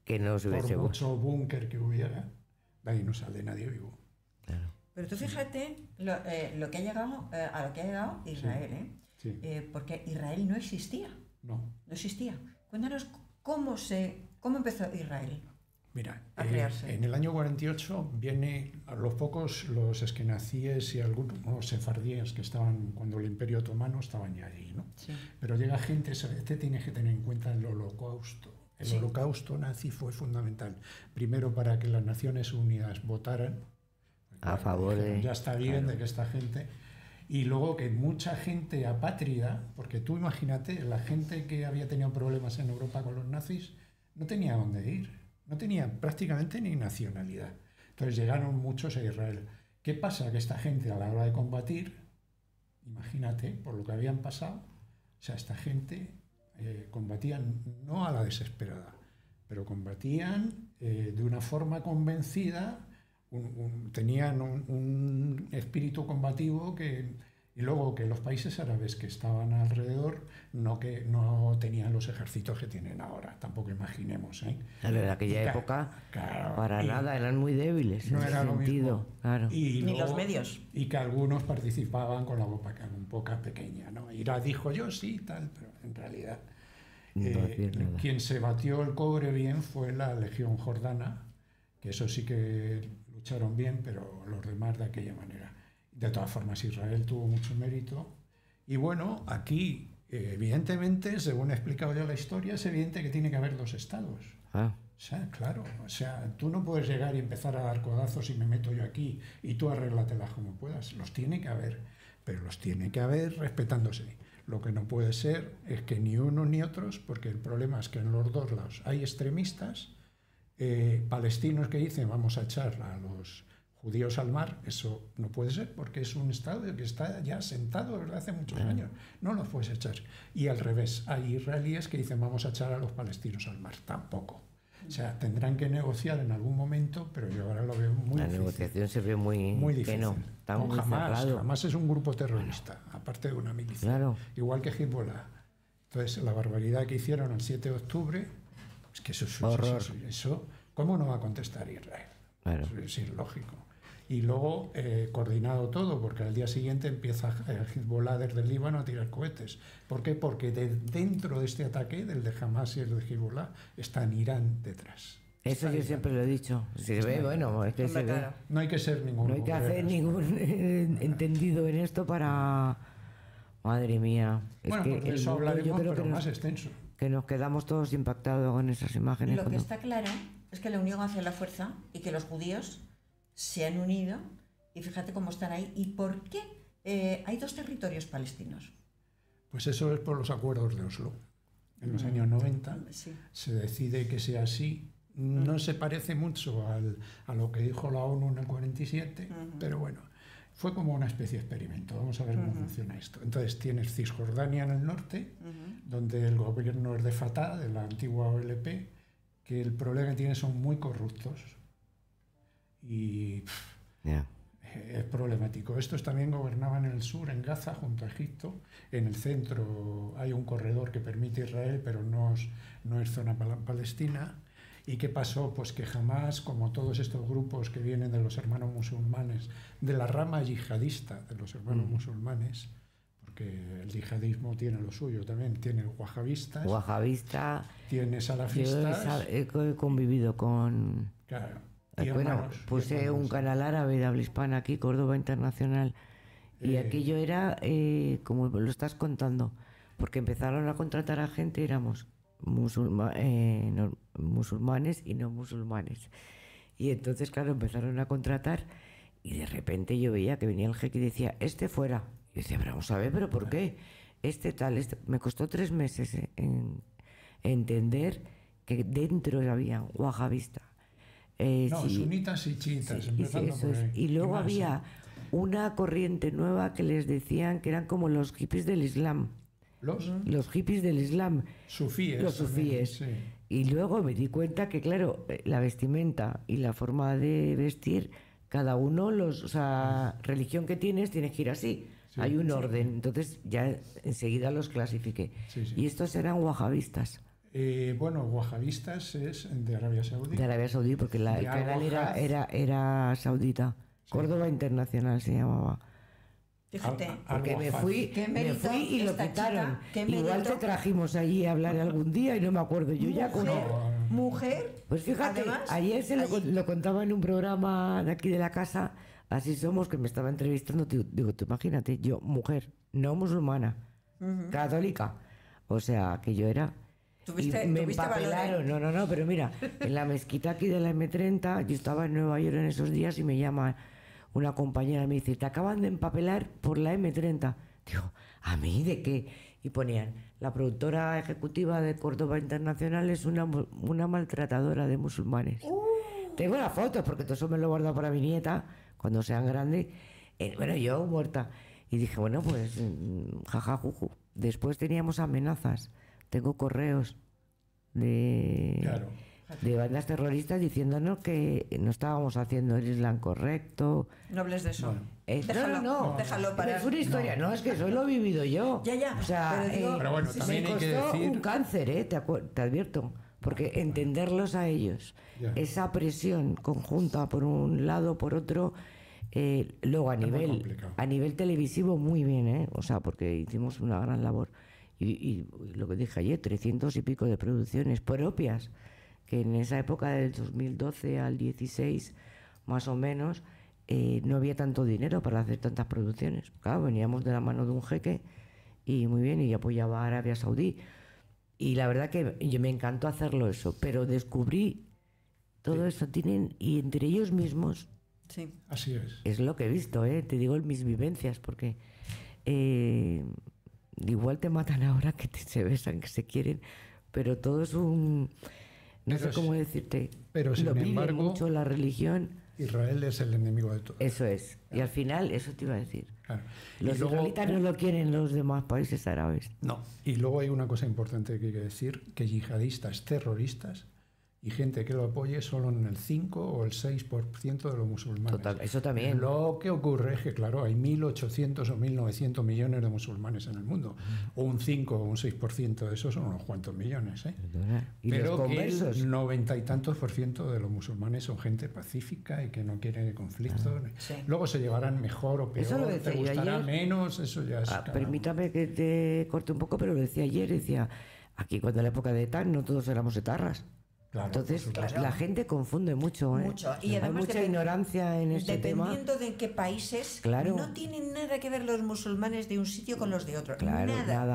Speaker 1: Que no se hubiese...
Speaker 2: Por mucho búnker que hubiera, de ahí no sale nadie vivo.
Speaker 1: Claro.
Speaker 3: Pero tú fíjate lo que ha llegado, a lo que ha llegado Israel,
Speaker 2: Sí.
Speaker 3: Porque Israel no existía.
Speaker 2: No.
Speaker 3: No existía. Cuéntanos cómo empezó Israel.
Speaker 2: Mira,
Speaker 3: a crearse.
Speaker 2: En el año 48 viene a los pocos los esquenacíes y algunos sefardíes que estaban cuando el Imperio Otomano estaban ya allí, ¿no?
Speaker 3: Sí.
Speaker 2: Pero llega gente, tiene que tener en cuenta el Holocausto. El holocausto nazi fue fundamental. Primero para que las Naciones Unidas votaran
Speaker 1: a favor de...
Speaker 2: Ya está bien de que esta gente... Y luego que mucha gente apátrida, porque tú imagínate, la gente que había tenido problemas en Europa con los nazis no tenía dónde ir, no tenía prácticamente ni nacionalidad. Entonces llegaron muchos a Israel. ¿Qué pasa? Que esta gente a la hora de combatir, imagínate, por lo que habían pasado, o sea, esta gente combatían no a la desesperada, pero combatían de una forma convencida, tenían un espíritu combativo y luego que los países árabes que estaban alrededor no tenían los ejércitos que tienen ahora, tampoco imaginemos.
Speaker 1: Claro, en aquella época para nada, eran muy débiles
Speaker 2: no
Speaker 1: en
Speaker 2: era
Speaker 1: ese
Speaker 2: lo
Speaker 1: sentido.
Speaker 2: mismo.
Speaker 1: Claro.
Speaker 3: Ni luego, los medios.
Speaker 2: Y que algunos participaban con la boca pequeña, ¿no? Ira dijo yo sí, tal, pero en realidad quien se batió el cobre bien fue la Legión Jordana, que eso sí que lucharon bien, pero los demás de aquella manera. De todas formas, Israel tuvo mucho mérito. Y bueno, aquí, evidentemente, según he explicado yo la historia, es evidente que tiene que haber dos estados.
Speaker 1: Ah.
Speaker 2: O sea, claro, o sea, tú no puedes llegar y empezar a dar codazos y me meto yo aquí y tú arréglatelas como puedas. Los tiene que haber, pero los tiene que haber respetándose. Lo que no puede ser es que ni unos ni otros, porque el problema es que en los dos lados hay extremistas, palestinos que dicen vamos a echar a los judíos al mar. Eso no puede ser porque es un Estado que está ya sentado desde hace muchos años. No los puedes echar. Y al revés, hay israelíes que dicen vamos a echar a los palestinos al mar. Tampoco. O sea, tendrán que negociar en algún momento, pero yo ahora lo veo muy difícil.
Speaker 1: La negociación se ve muy
Speaker 2: difícil.
Speaker 1: Que no, está muy cerrado.
Speaker 2: Jamás es un grupo terrorista, aparte de una milicia.
Speaker 1: Claro.
Speaker 2: Igual que Hezbollah. Entonces, la barbaridad que hicieron el 7 de octubre, es que eso ¿cómo no va a contestar Israel?
Speaker 1: Claro.
Speaker 2: Eso es ilógico. Y luego, coordinado todo, porque al día siguiente empieza Hezbollah desde el Líbano a tirar cohetes. ¿Por qué? Porque dentro de este ataque, del de Hamas y el de Hezbollah, está Irán detrás.
Speaker 1: Eso yo siempre lo he dicho. Se ve, bueno, es que se ve.
Speaker 2: No hay que ser ningún...
Speaker 1: No hay que hacer ningún entendido en esto para... Madre mía.
Speaker 2: Bueno, pues de eso hablaremos, pero más extenso.
Speaker 1: Que nos quedamos todos impactados con esas imágenes.
Speaker 3: Lo que está claro es que la unión hace la fuerza y que los judíos se han unido y fíjate cómo están ahí. ¿Y por qué hay dos territorios palestinos?
Speaker 2: Pues eso es por los acuerdos de Oslo. En los años 90 se decide que sea así. No se parece mucho a lo que dijo la ONU en el 47, pero bueno, fue como una especie de experimento. Vamos a ver cómo funciona esto. Entonces tienes Cisjordania en el norte, donde el gobierno es de Fatah, de la antigua OLP, que el problema que tiene son muy corruptos. Y es problemático. Estos también gobernaban en el sur, en Gaza, junto a Egipto. En el centro hay un corredor que permite Israel, pero no es zona palestina. ¿Y qué pasó? Pues que jamás, como todos estos grupos que vienen de los hermanos musulmanes, de la rama yihadista de los hermanos musulmanes, porque el yihadismo tiene lo suyo también, tiene wahabistas, tiene salafistas.
Speaker 1: Yo he convivido con...
Speaker 2: Claro.
Speaker 1: Bueno, puse un canal árabe de habla hispana aquí, Córdoba Internacional, y aquello era como lo estás contando, porque empezaron a contratar a gente, éramos musulmanes y no musulmanes, y entonces claro, empezaron a contratar y de repente yo veía que venía el jeque y decía, este fuera. Y yo decía, pero vamos a ver, ¿pero por qué? Me costó 3 meses en entender que dentro había wahabista.
Speaker 2: Sunitas y chiitas, empezando por ahí.
Speaker 1: Y luego había una corriente nueva que les decían que eran como los hippies del Islam. Los hippies del Islam.
Speaker 2: Sufíes.
Speaker 1: Los sufíes.
Speaker 2: También, sí.
Speaker 1: Y luego me di cuenta que, claro, la vestimenta y la forma de vestir, cada uno, religión que tienes que ir así. Sí, hay un orden. Entonces ya enseguida los clasifiqué. Sí. Y estos eran wahabistas.
Speaker 2: Bueno, wahabistas es de Arabia Saudí.
Speaker 1: De Arabia Saudí, porque el canal era saudita. Sí. Córdoba Internacional se llamaba.
Speaker 3: Fíjate,
Speaker 1: porque me fui y lo quitaron. Igual te trajimos allí a hablar algún día y no me acuerdo. Yo ya con
Speaker 3: mujer.
Speaker 1: Pues fíjate, además, ayer lo contaba en un programa de aquí de la casa, Así Somos, que me estaba entrevistando. Digo, tú imagínate, yo, mujer, no musulmana, católica. O sea, que yo era... me empapelaron, no, pero mira, en la mezquita aquí de la M30, yo estaba en Nueva York en esos días y me llama una compañera y me dice, te acaban de empapelar por la M30. Digo, ¿a mí de qué? Y ponían, la productora ejecutiva de Córdoba Internacional es una maltratadora de musulmanes. Tengo la foto, porque todo eso me lo he guardado para mi nieta, cuando sean grandes. Bueno, yo muerta. Y dije, bueno, pues, jajajuju. Después teníamos amenazas. Tengo correos de bandas terroristas diciéndonos que no estábamos haciendo el Islam correcto.
Speaker 3: No hables de eso.
Speaker 1: Bueno, déjalo para... Es una historia, no, es que eso lo he vivido yo.
Speaker 3: Ya.
Speaker 1: O sea,
Speaker 2: pero bueno, también
Speaker 1: me costó
Speaker 2: hay que decir...
Speaker 1: un cáncer, te advierto. Porque entenderlos a ellos, esa presión conjunta por un lado, por otro... luego a nivel televisivo muy bien, o sea, porque hicimos una gran labor. Y lo que dije ayer, 300 y pico de producciones propias, que en esa época del 2012 al 16 más o menos no había tanto dinero para hacer tantas producciones. Claro, veníamos de la mano de un jeque y muy bien, y apoyaba a Arabia Saudí, y la verdad que me encantó hacerlo eso, pero descubrí todo eso tienen, y entre ellos mismos.
Speaker 3: Sí,
Speaker 2: así es.
Speaker 1: Es lo que he visto, te digo mis vivencias, porque igual te matan ahora que se besan, que se quieren, pero todo es un... No sé cómo decirte.
Speaker 2: Pero sin embargo,
Speaker 1: mucho la religión.
Speaker 2: Israel es el enemigo de todo.
Speaker 1: Eso es. Y al final, eso te iba a decir.
Speaker 2: Claro.
Speaker 1: Los israelitas no lo quieren los demás países árabes.
Speaker 2: No. Y luego hay una cosa importante que hay que decir, que yihadistas, terroristas y gente que lo apoye solo en el 5 o el 6% de los musulmanes.
Speaker 1: Total, eso también.
Speaker 2: Lo que ocurre es que, claro, hay 1.800 o 1.900 millones de musulmanes en el mundo. O un 5 o un 6% de esos son unos cuantos millones.
Speaker 1: ¿Y
Speaker 2: pero que el 90 y tantos % de los musulmanes son gente pacífica y que no quiere conflictos. Sí. Luego se llevarán mejor o peor,
Speaker 1: eso lo decía
Speaker 2: te gustará
Speaker 1: ayer,
Speaker 2: menos, eso ya es...
Speaker 1: Permítame que te corte un poco, pero lo decía ayer, decía, aquí cuando en la época de ETA no todos éramos etarras. Claro, entonces la gente confunde mucho,
Speaker 3: Y además
Speaker 1: hay mucha ignorancia en este tema.
Speaker 3: Dependiendo de qué países, no tienen nada que ver los musulmanes de un sitio con los de otro.
Speaker 1: Claro,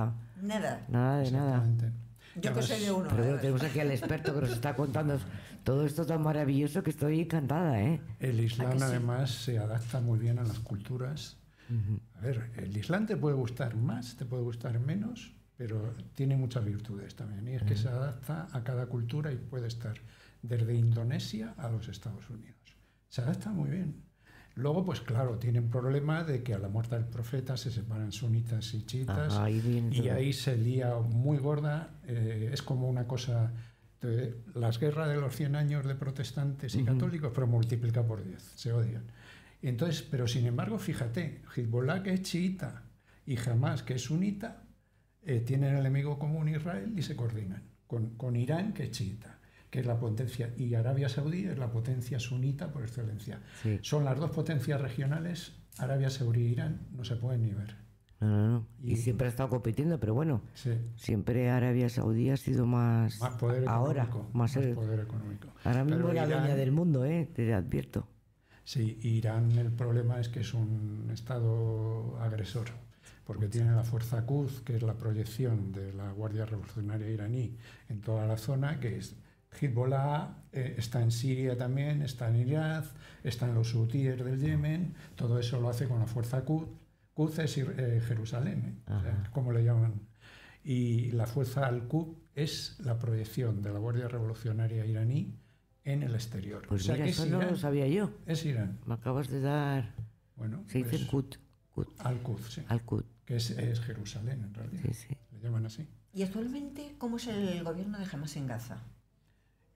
Speaker 1: nada de nada.
Speaker 3: Yo que soy de uno.
Speaker 1: Pero bueno, tenemos aquí al experto que nos está contando todo esto tan maravilloso, que estoy encantada,
Speaker 2: El Islam además se adapta muy bien a las culturas. A ver, el Islam te puede gustar más, te puede gustar menos, pero tiene muchas virtudes también, y es que se adapta a cada cultura y puede estar desde Indonesia a los Estados Unidos. Se adapta muy bien. Luego, pues claro, tienen problema de que a la muerte del profeta se separan sunitas y chiitas, y ahí se lía muy gorda. Es como una cosa, las guerras de los 100 años de protestantes y católicos, pero multiplica por 10, se odian. Entonces, pero sin embargo, fíjate, Hezbollah, que es chiita, y Hamas, que es sunita, tienen el enemigo común Israel y se coordinan con Irán, que es chiita, que es la potencia, y Arabia Saudí es la potencia sunita por excelencia. Sí. Son las dos potencias regionales, Arabia Saudí e Irán, no se pueden ni ver.
Speaker 1: No. Y siempre ha estado compitiendo, pero bueno, siempre Arabia Saudí ha sido más
Speaker 2: poder
Speaker 1: ahora,
Speaker 2: económico,
Speaker 1: más
Speaker 2: poder económico.
Speaker 1: Ahora mismo la dueña del mundo, te advierto.
Speaker 2: Sí, Irán, el problema es que es un estado agresor, porque tiene la fuerza Quds, que es la proyección de la Guardia Revolucionaria iraní en toda la zona, que es Hezbollah, está en Siria también, está en Irak, está en los hutíes del Yemen, todo eso lo hace con la fuerza Quds. Quds es Jerusalén, o sea, como le llaman. Y la fuerza al-Quds es la proyección de la Guardia Revolucionaria iraní en el exterior.
Speaker 1: Pues o sea, mira, que eso no lo sabía yo.
Speaker 2: Es Irán.
Speaker 1: Me acabas de dar...
Speaker 2: Bueno,
Speaker 1: se dice Quds.
Speaker 2: Al-Quds, sí.
Speaker 1: Al-Quds.
Speaker 2: Que es Jerusalén, en realidad.
Speaker 1: Sí.
Speaker 2: Le llaman así.
Speaker 3: ¿Y actualmente cómo es el gobierno de Hamas en Gaza?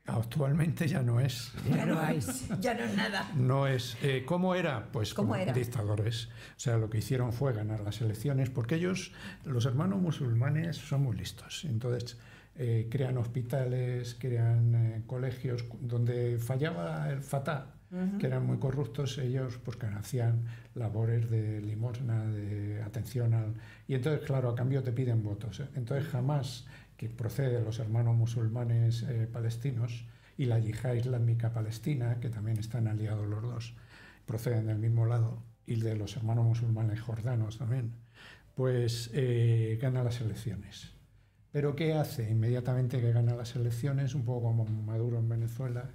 Speaker 2: Actualmente ya no es.
Speaker 3: Ya no es nada.
Speaker 2: No es. ¿Cómo era? Pues
Speaker 3: como
Speaker 2: dictadores. O sea, lo que hicieron fue ganar las elecciones, porque ellos, los hermanos musulmanes, son muy listos. Entonces, crean hospitales, crean colegios. Donde fallaba el Fatah, que eran muy corruptos, ellos pues que hacían labores de limosna, de atención y entonces, claro, a cambio te piden votos. Entonces, jamás, que procede de los hermanos musulmanes palestinos, y la Yihad Islámica Palestina, que también están aliados los dos, proceden del mismo lado, y de los hermanos musulmanes jordanos también, pues gana las elecciones. ¿Pero qué hace? Inmediatamente que gana las elecciones, un poco como Maduro en Venezuela,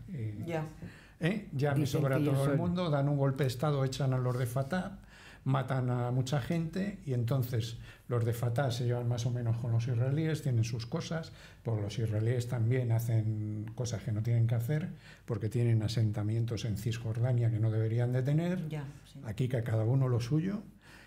Speaker 2: ya me sobra todo el mundo, dan un golpe de Estado, echan a los de Fatah, matan a mucha gente, y entonces los de Fatah se llevan más o menos con los israelíes, tienen sus cosas, pues los israelíes también hacen cosas que no tienen que hacer, porque tienen asentamientos en Cisjordania que no deberían de tener, aquí que cada uno lo suyo,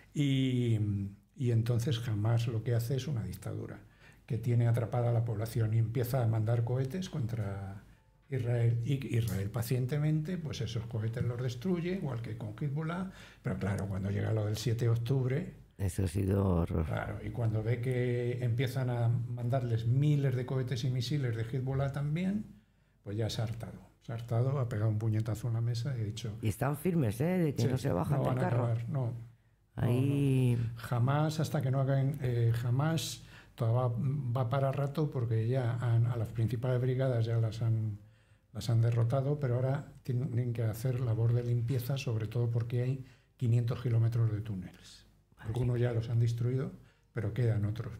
Speaker 2: y entonces jamás lo que hace es una dictadura, que tiene atrapada a la población y empieza a mandar cohetes contra Israel, y Israel pacientemente, pues esos cohetes los destruye, igual que con Hezbollah, pero claro, cuando llega lo del 7 de octubre...
Speaker 1: Eso ha sido horror.
Speaker 2: Claro, y cuando ve que empiezan a mandarles miles de cohetes y misiles de Hezbollah también, pues ya se ha hartado. Se ha hartado, ha pegado un puñetazo en la mesa y ha dicho...
Speaker 1: Y están firmes, de que no se bajan del carro.
Speaker 2: No.
Speaker 1: Ahí...
Speaker 2: Jamás, hasta que no hagan... jamás, todavía va para rato, porque ya a las principales brigadas ya las han derrotado, pero ahora tienen que hacer labor de limpieza, sobre todo porque hay 500 kilómetros de túneles. Algunos ya los han destruido, pero quedan otros.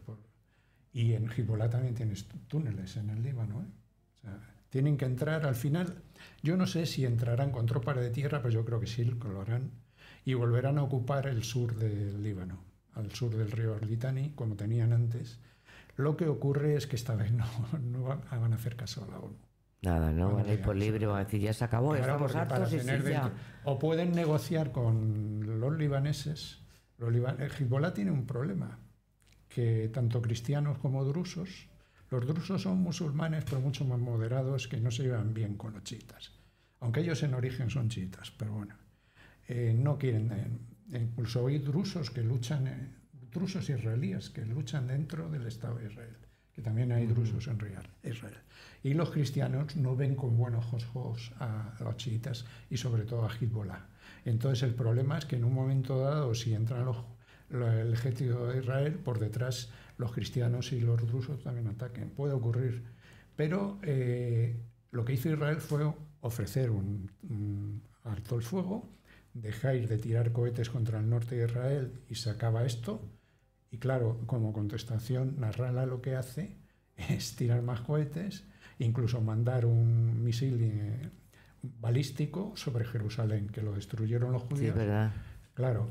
Speaker 2: Y en Hezbollah también tienes túneles en el Líbano. O sea, tienen que entrar al final. Yo no sé si entrarán con tropas de tierra, pero yo creo que sí lo harán. Y volverán a ocupar el sur del Líbano, al sur del río Litani, como tenían antes. Lo que ocurre es que esta vez no van a hacer caso a la ONU.
Speaker 1: Nada, no van a ir por libre, van a decir ya se acabó, claro, estamos hartos y ya.
Speaker 2: O pueden negociar con los libaneses. Hezbollah tiene un problema, que tanto cristianos como drusos, los drusos son musulmanes pero mucho más moderados, que no se llevan bien con los chiitas, aunque ellos en origen son chiitas, pero bueno, no quieren, incluso hay drusos que luchan, drusos israelíes que luchan dentro del Estado de Israel, que también hay drusos en Israel. Y los cristianos no ven con buenos ojos a los chiitas y sobre todo a Hezbollah. Entonces el problema es que en un momento dado, si entran el ejército de Israel, por detrás los cristianos y los drusos también ataquen. Puede ocurrir. Pero lo que hizo Israel fue ofrecer un alto el fuego, dejáis de tirar cohetes contra el norte de Israel y se acaba esto. Y claro, como contestación, Nasrallah lo que hace es tirar más cohetes, incluso mandar un misil balístico sobre Jerusalén, que lo destruyeron los judíos.
Speaker 1: Sí, ¿verdad?
Speaker 2: Claro,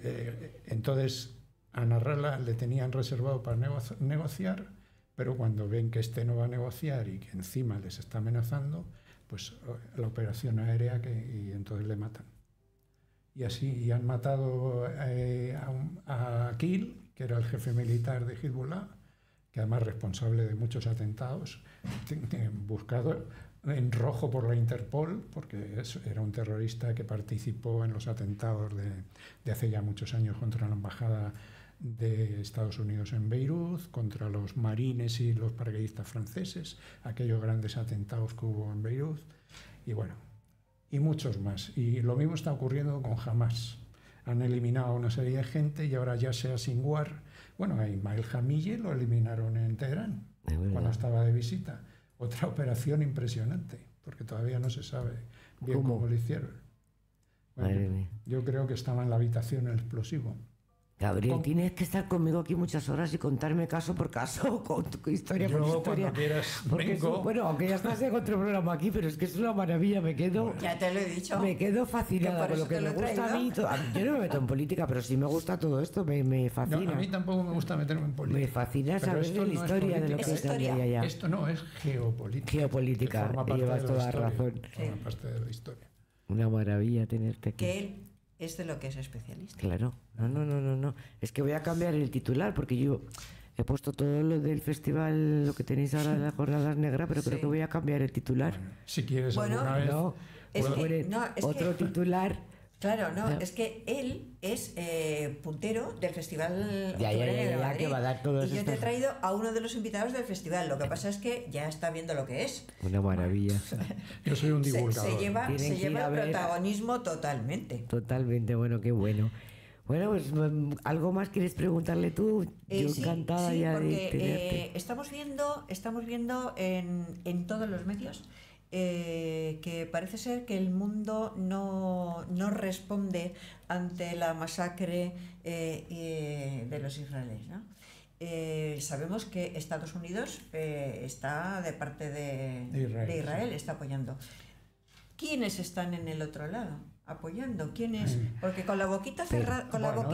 Speaker 2: entonces a Nasrallah le tenían reservado para negociar, pero cuando ven que este no va a negociar y que encima les está amenazando, pues la operación aérea y entonces le matan. Y así han matado a Akil, que era el jefe militar de Hezbollah, que además responsable de muchos atentados, buscado en rojo por la Interpol, porque era un terrorista que participó en los atentados de hace ya muchos años contra la embajada de Estados Unidos en Beirut, contra los marines y los paracaidistas franceses, aquellos grandes atentados que hubo en Beirut, y bueno, y muchos más. Y lo mismo está ocurriendo con Hamas. Han eliminado a una serie de gente y ahora Yasser Sinwar, bueno, a Ismail Haniyeh lo eliminaron en Teherán cuando estaba de visita. Otra operación impresionante, porque todavía no se sabe bien cómo lo hicieron. Bueno, yo creo que estaba en la habitación el explosivo.
Speaker 1: Gabriel, tienes que estar conmigo aquí muchas horas y contarme caso por caso, con tu historia por historia.
Speaker 2: Cuando quieras, vengo.
Speaker 1: Bueno, aunque ya estás en otro programa aquí, pero es que es una maravilla, me quedo...
Speaker 3: Ya te lo he dicho.
Speaker 1: Me quedo fascinada con lo que me gusta a mí. Yo no me meto en política, pero sí me gusta todo esto, me fascina.
Speaker 2: No, a mí tampoco me gusta meterme en política.
Speaker 1: Me fascina saber de la historia, de lo que es
Speaker 3: historia.
Speaker 2: Esto no es geopolítica.
Speaker 1: Geopolítica, llevas toda la razón.
Speaker 2: Forma parte de la historia.
Speaker 1: Una maravilla tenerte aquí.
Speaker 3: Que él es de lo que es especialista.
Speaker 1: Claro. No. Es que voy a cambiar el titular porque yo He puesto todo lo del festival, lo que tenéis ahora de las jornadas negras, pero creo que voy a cambiar el titular.
Speaker 2: Bueno, si quieres alguna vez...
Speaker 1: Otro titular.
Speaker 3: Claro, es que él es puntero del Festival
Speaker 1: ya, que va a dar todos
Speaker 3: y yo te he traído a uno de los invitados del festival. Lo que pasa es que ya está viendo lo que es.
Speaker 1: Una maravilla.
Speaker 2: Yo soy un divulgador.
Speaker 3: Se lleva el protagonismo totalmente.
Speaker 1: Totalmente, bueno, qué bueno. Bueno, pues algo más quieres preguntarle tú. Yo encantada ya de tenerte.
Speaker 3: Estamos viendo en todos los medios que parece ser que el mundo no responde ante la masacre de los israelíes, ¿no? Sabemos que Estados Unidos está de parte de Israel, está apoyando. ¿Quiénes están en el otro lado apoyando? ¿Quiénes? Porque con la boquita cerrada,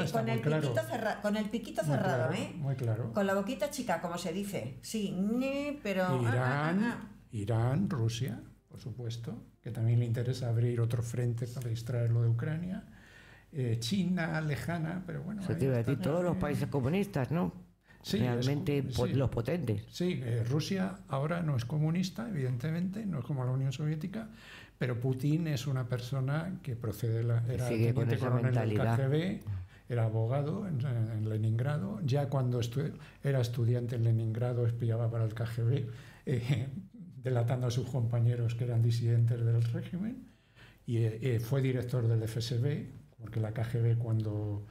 Speaker 3: con el piquito cerrado,
Speaker 2: muy claro.
Speaker 3: Con la boquita chica, como se dice. Sí, pero
Speaker 2: Irán, Rusia, por supuesto, que también le interesa abrir otro frente para distraerlo de Ucrania. China, lejana, pero bueno.
Speaker 1: Eso te iba a decir, todos los países comunistas, ¿no?
Speaker 2: Sí,
Speaker 1: realmente los potentes.
Speaker 2: Sí, Rusia ahora no es comunista, evidentemente, no es como la Unión Soviética, pero Putin es una persona que era teniente coronel del KGB, era abogado en Leningrado, ya cuando era estudiante en Leningrado espiaba para el KGB, delatando a sus compañeros que eran disidentes del régimen, y fue director del FSB, porque la KGB cuando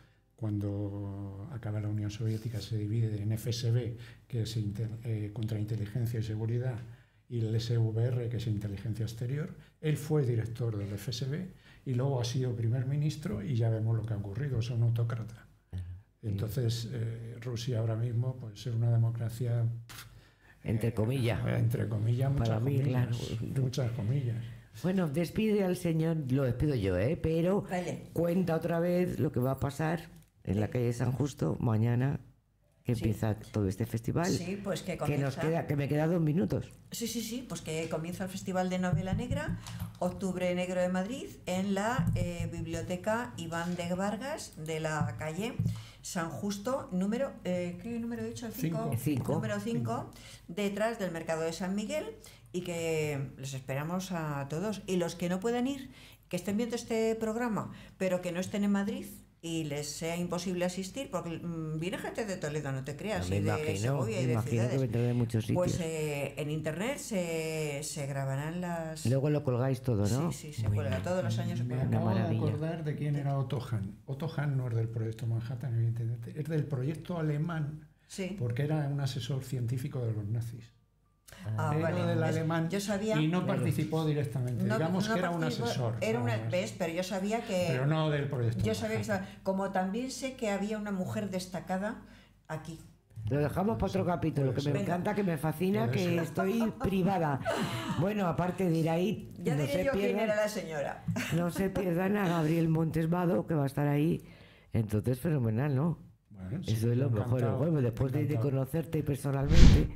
Speaker 2: acaba la Unión Soviética se divide en FSB, que es contrainteligencia y seguridad, y el SVR, que es inteligencia exterior. Él fue director del FSB y luego ha sido primer ministro y ya vemos lo que ha ocurrido, es un autócrata. Entonces, Rusia ahora mismo puede ser una democracia...
Speaker 1: Entre comillas.
Speaker 2: Entre comillas,
Speaker 1: para mí, claro.
Speaker 2: Muchas comillas.
Speaker 1: Bueno, despide al señor, lo despido yo, pero
Speaker 3: vale.
Speaker 1: Cuenta otra vez lo que va a pasar en la calle San Justo mañana, que empieza todo este festival.
Speaker 3: Sí, pues que comienza...
Speaker 1: que me queda 2 minutos.
Speaker 3: Sí, pues que comienza el Festival de Novela Negra, Octubre Negro de Madrid, en la Biblioteca Iván de Vargas de la calle San Justo, número, ¿qué número he dicho? El 5. Número 5, detrás del Mercado de San Miguel, y que les esperamos a todos. Y los que no puedan ir, que estén viendo este programa, pero que no estén en Madrid y les sea imposible asistir, porque viene gente de Toledo, no te creas, y de Segovia y de ciudades.
Speaker 1: Que de muchos sitios.
Speaker 3: Pues en internet se grabarán las...
Speaker 1: Luego lo colgáis todo, ¿no?
Speaker 3: Sí, se cuelga, todos los años se cuelga.
Speaker 2: Me acabo de acordar de quién era Otto Hahn. Otto Hahn no es del proyecto Manhattan, evidentemente, es del proyecto alemán, porque era un asesor científico de los nazis. Era del alemán,
Speaker 3: yo sabía,
Speaker 2: y no participó directamente, digamos que era un asesor.
Speaker 3: Pero yo sabía que...
Speaker 2: Pero no del proyecto.
Speaker 3: Yo sabía que como también sé que había una mujer destacada aquí.
Speaker 1: Lo dejamos para otro capítulo, que me encanta, que me fascina, que estoy privada. Bueno, aparte de ir ahí...
Speaker 3: Ya diré yo quién era la señora.
Speaker 1: No se pierdan a Gabriel Montesvado, que va a estar ahí. Entonces, fenomenal, ¿no?
Speaker 2: Bueno, sí,
Speaker 1: eso es lo mejor. Bueno, después de conocerte personalmente...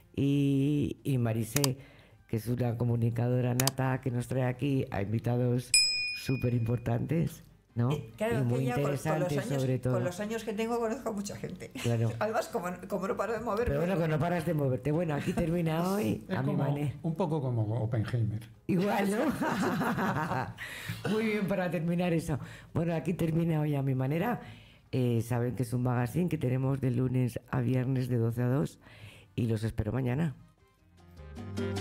Speaker 1: Y Marisé, que es una comunicadora nata que nos trae aquí a invitados súper importantes, ¿no?
Speaker 3: Claro,
Speaker 1: y muy interesantes, sobre todo.
Speaker 3: Con los años que tengo conozco a mucha gente.
Speaker 1: Claro.
Speaker 3: Además, como no paro de moverme.
Speaker 1: Pero bueno, que no paras de moverte. Bueno, aquí termina hoy a mi manera.
Speaker 2: Un poco como Oppenheimer.
Speaker 1: Igual, ¿no? Muy bien para terminar eso. Bueno, aquí termina hoy a mi manera. Saben que es un magazine que tenemos de lunes a viernes de 12 a 2. Y los espero mañana.